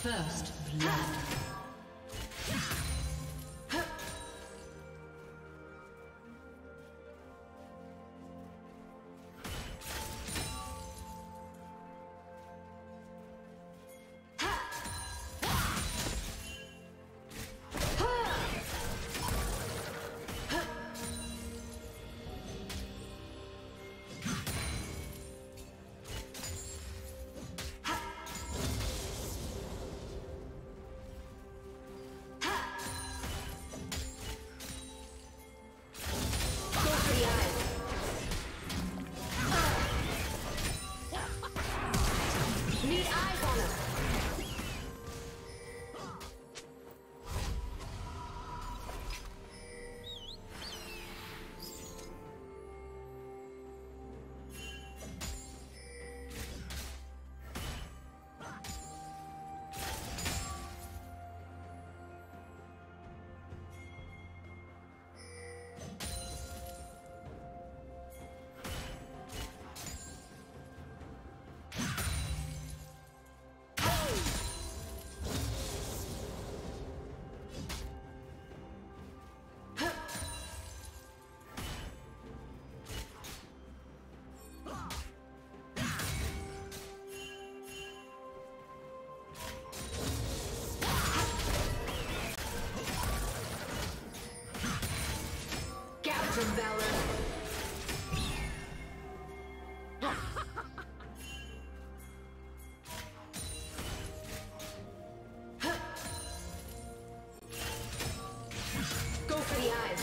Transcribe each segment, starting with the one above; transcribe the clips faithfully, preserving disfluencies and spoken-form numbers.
First blood. From Valor. Go for the eyes.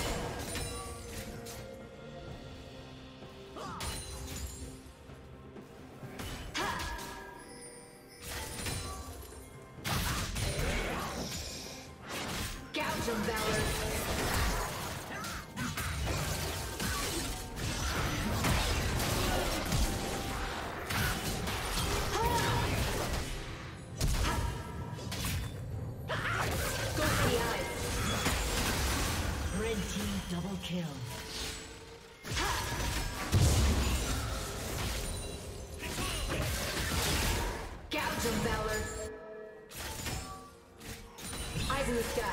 Gouge from Valor. Double kill. Gouge of Valor. Eyes in the sky.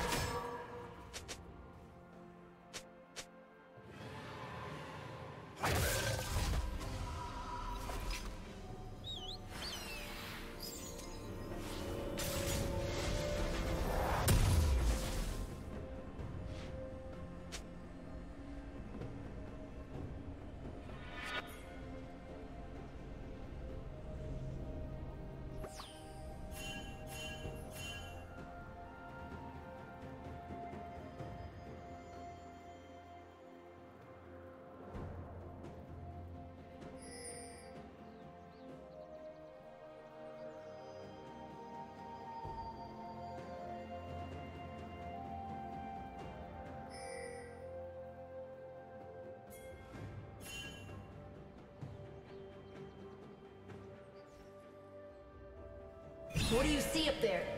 What do you see up there?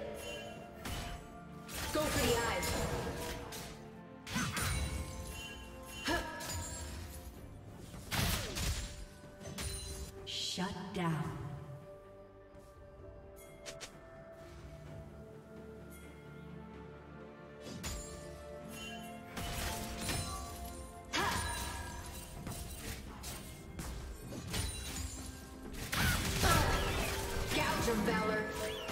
Go for the eyes. Shut down. Gouge from Valor.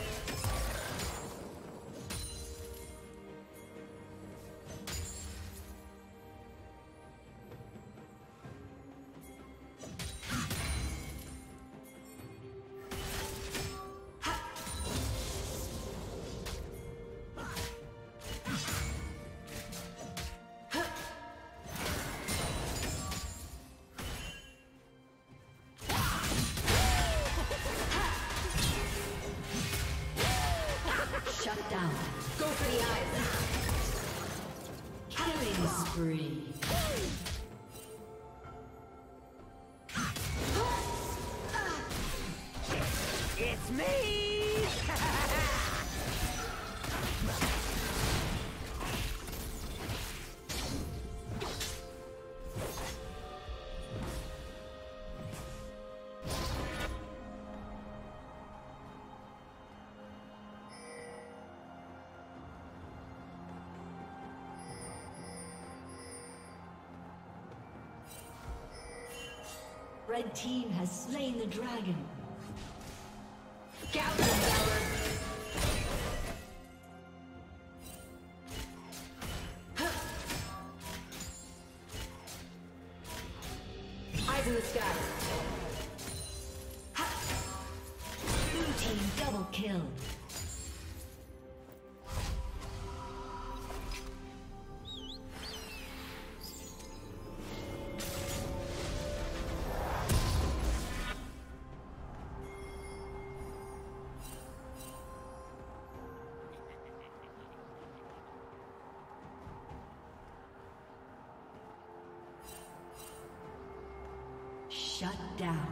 Shut down. Go for the eyes. Killing spree. It's me! Red team has slain the dragon. Gouge and Valor. Eyes in the sky. Blue team double kill. Shut down.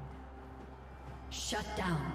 Shut down.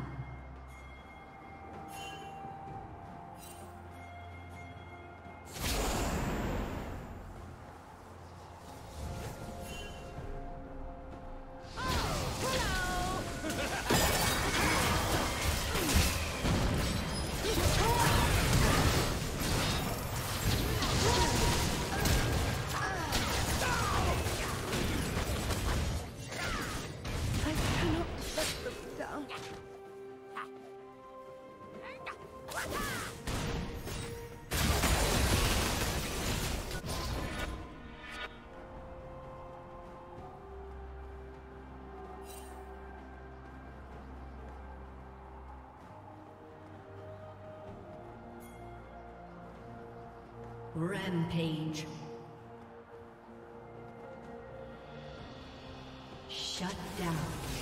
Rampage. Shut down.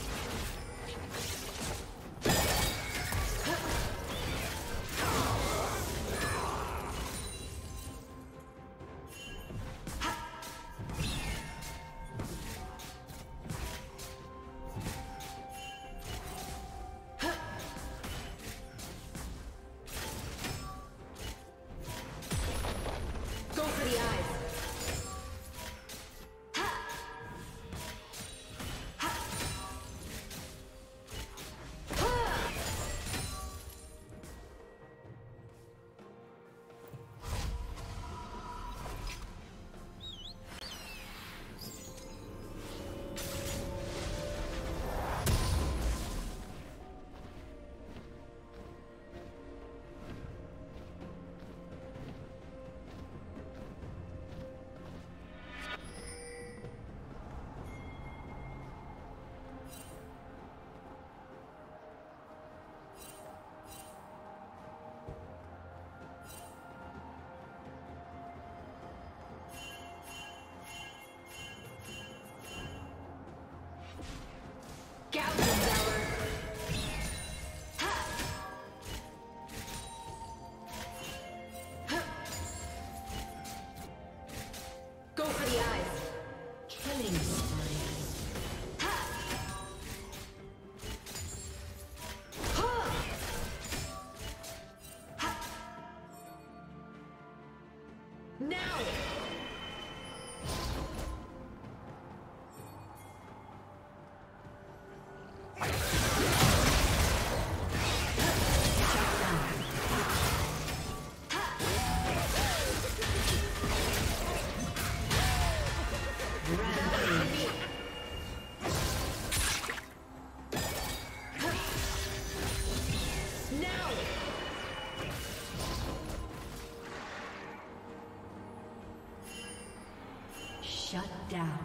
Shut down.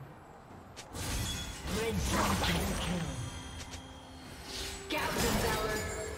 Red team double kill. Gouge and Valor.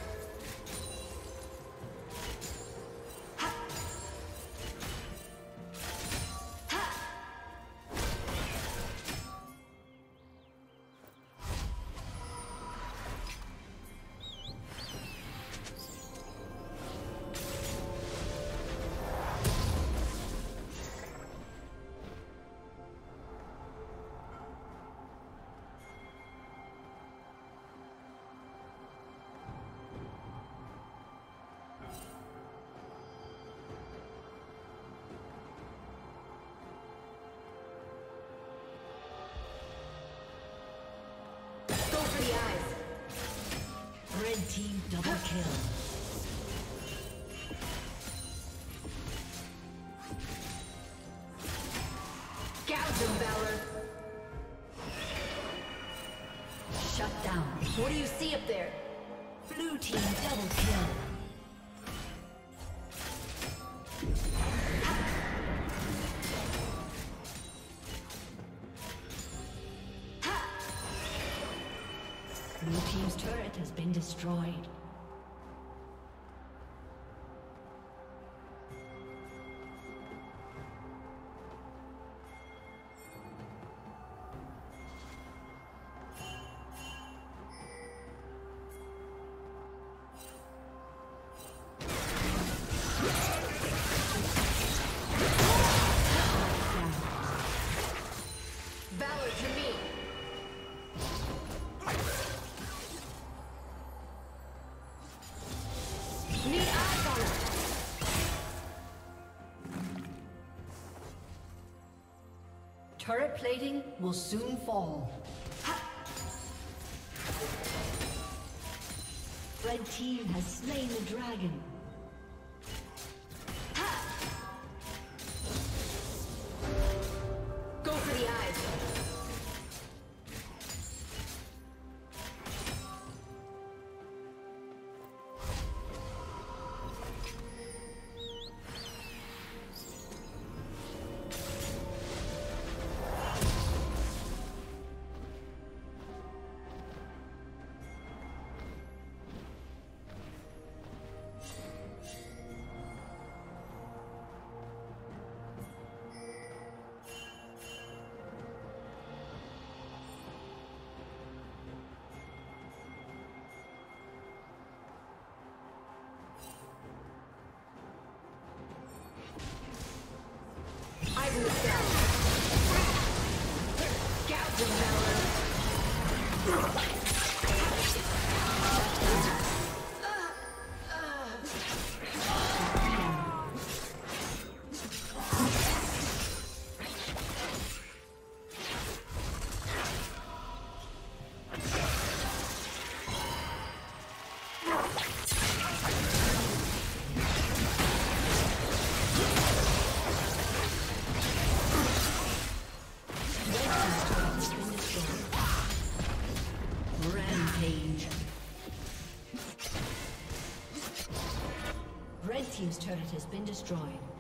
Red team double kill. Gouge and Valor. do you see up there? Blue team double kill. Blue team's turret has been destroyed. Turret plating will soon fall. Ha! Red team has slain the dragon. Ha! Go for the eyes. Red team's turret has been destroyed.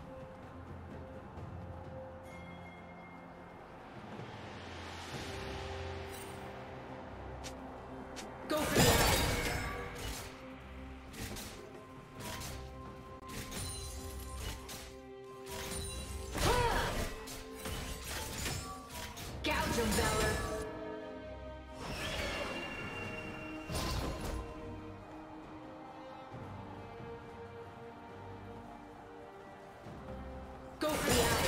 Go for the Gouge him, Valor. Go for the eyes.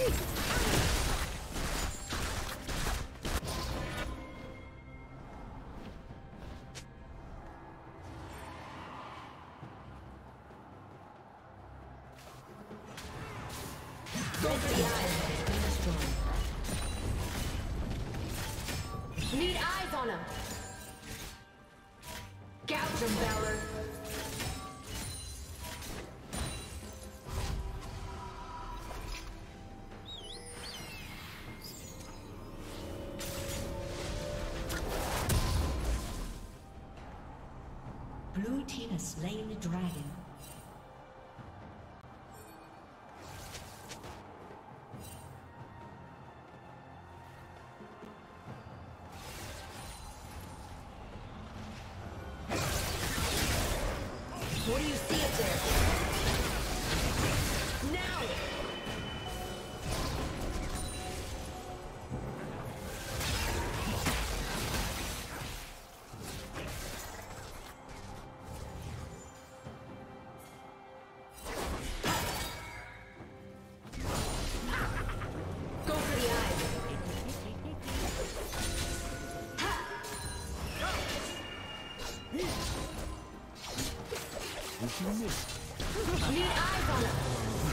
Need eyes on him. Gouge him, Valor. Blue team has slain the dragon. What do you see up there? Now! Go for the eyes. Need eyes on him.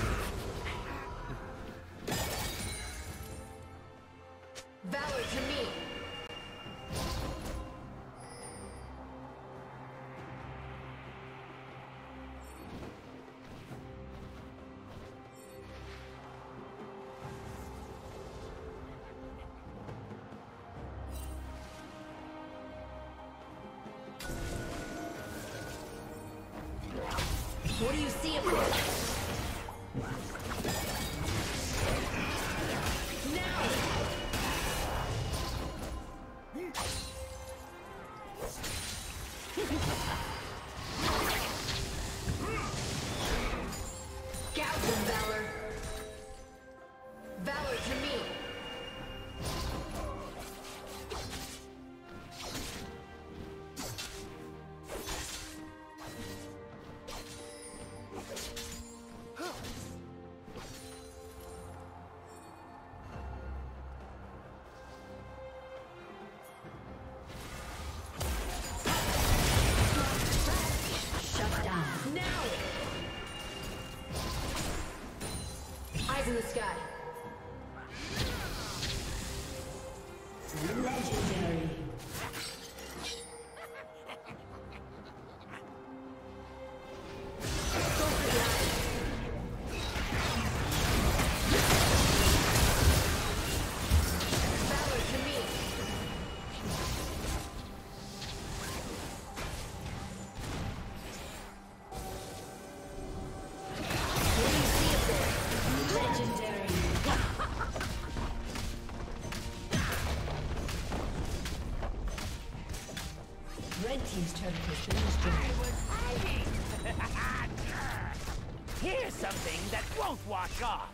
Valor to me. What do you see up there? Now! Gouge him, Valor. Valor to me. Eyes in the sky. Legendary. Go for the eyes. Valor to me. What do you see up there? Legendary. Red team's turret has been destroyed. Here's something that won't wash off.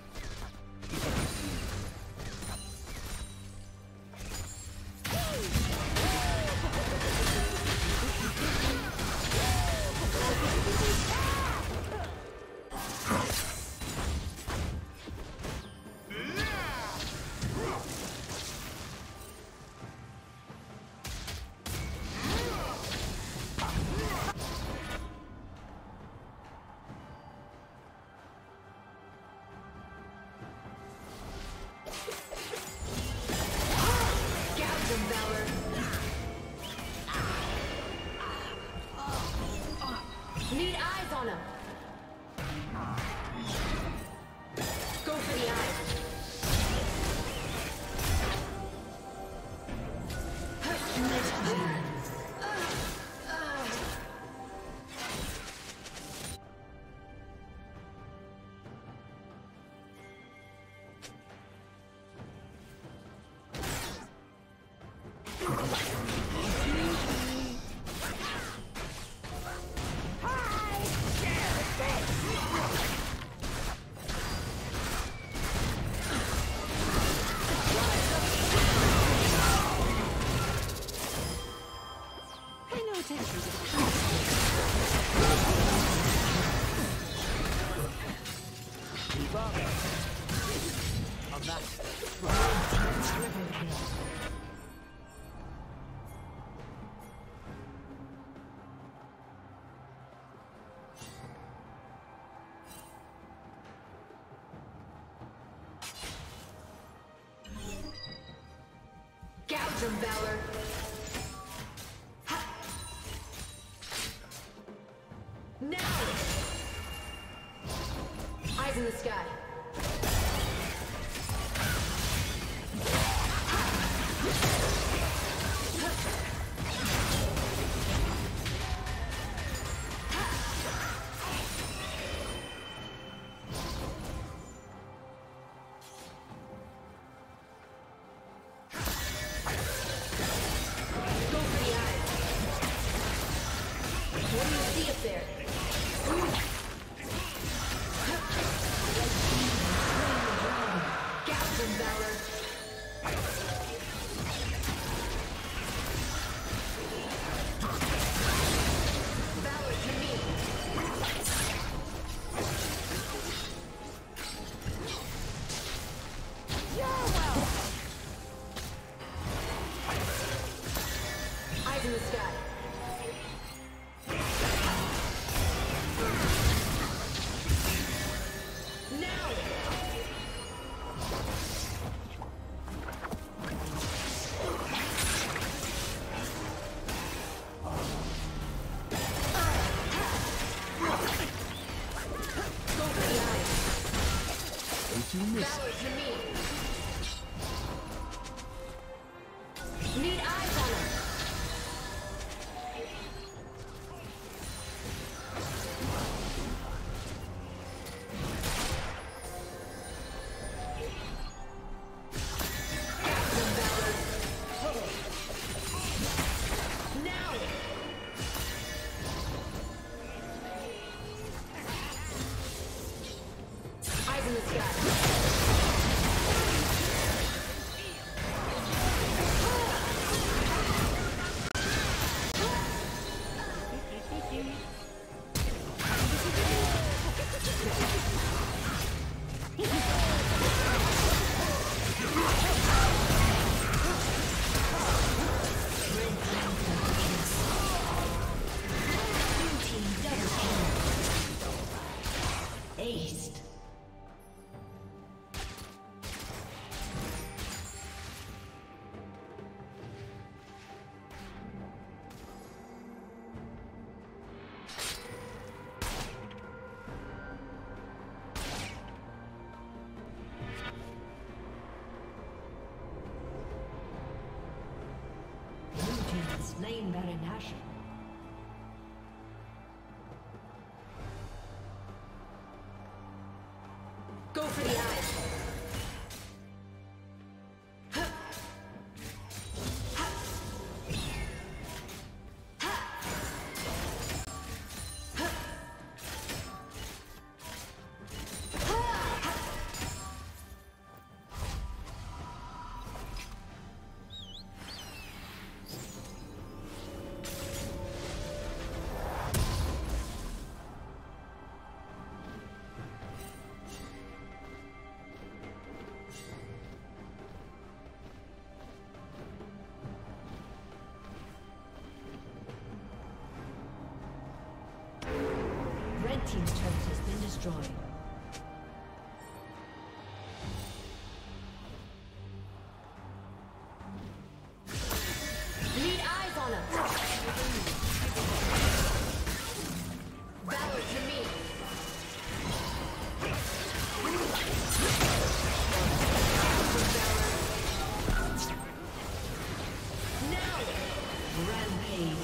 on that. Triple kill. Gouge 'em, Valor. Ha. Now! Eyes in the sky. In the sky. Now! Go for the eyes. Don't you miss Valor to me. Need eyes on him. In the sky. Aced. Slain Baron Nashor. Go for the eyes. Red team's turret has been destroyed. Need eyes on him. Valor to me. Now, rampage.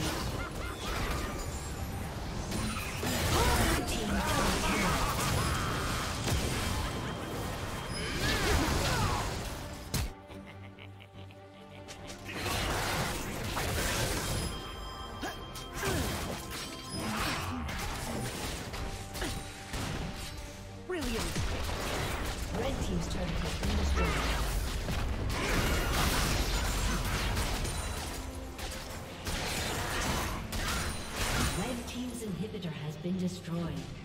Red team's turret has been destroyed. Red team's inhibitor has been destroyed.